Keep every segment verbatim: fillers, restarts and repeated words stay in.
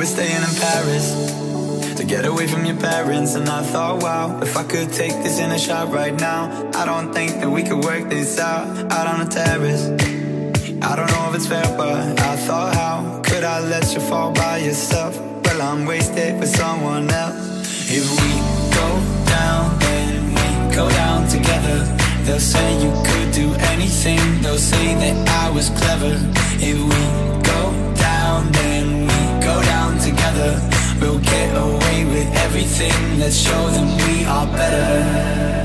were staying in Paris to get away from your parents, and I thought, wow, if I could take this in a shot right now, I don't think that we could work this out, out on the terrace. I don't know if it's fair, but I thought, how could I let you fall by yourself? Well, I'm wasted with someone else. If we go down, then we go down together. They'll say you could do anything, they'll say that I was clever. If we go down, then we go down together. We'll get away with everything, let's show them we are better.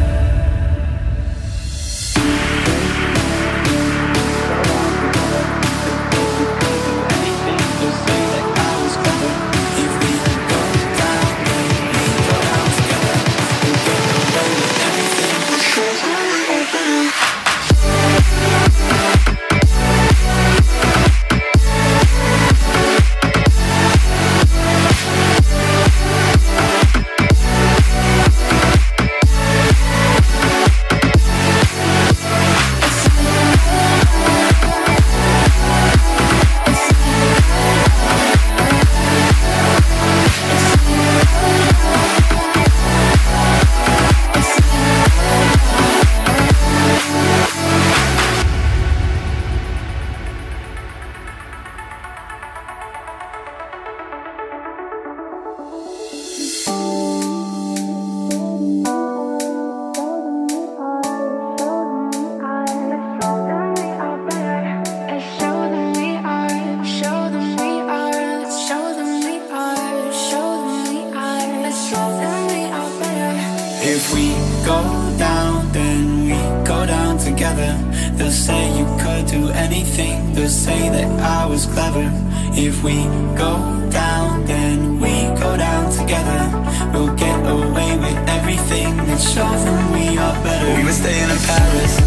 If we go down, then we go down together. They'll say you could do anything, they'll say that I was clever. If we go down, then we go down together. We'll get away with everything and show them we are better. We were staying in Paris